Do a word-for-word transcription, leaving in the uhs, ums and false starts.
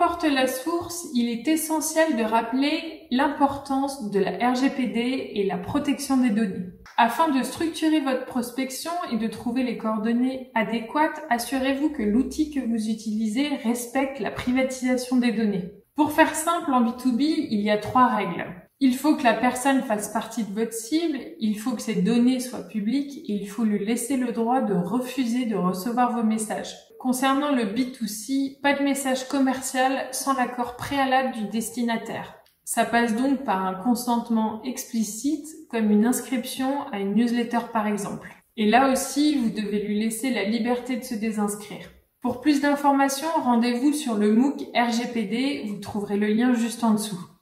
importe la source, il est essentiel de rappeler l'importance de la R G P D et la protection des données. Afin de structurer votre prospection et de trouver les coordonnées adéquates, assurez-vous que l'outil que vous utilisez respecte la privatisation des données. Pour faire simple, en B deux B, il y a trois règles. Il faut que la personne fasse partie de votre cible, il faut que ses données soient publiques et il faut lui laisser le droit de refuser de recevoir vos messages. Concernant le B deux C, pas de message commercial sans l'accord préalable du destinataire. Ça passe donc par un consentement explicite, comme une inscription à une newsletter par exemple. Et là aussi, vous devez lui laisser la liberté de se désinscrire. Pour plus d'informations, rendez-vous sur le MOOC R G P D, vous trouverez le lien juste en dessous.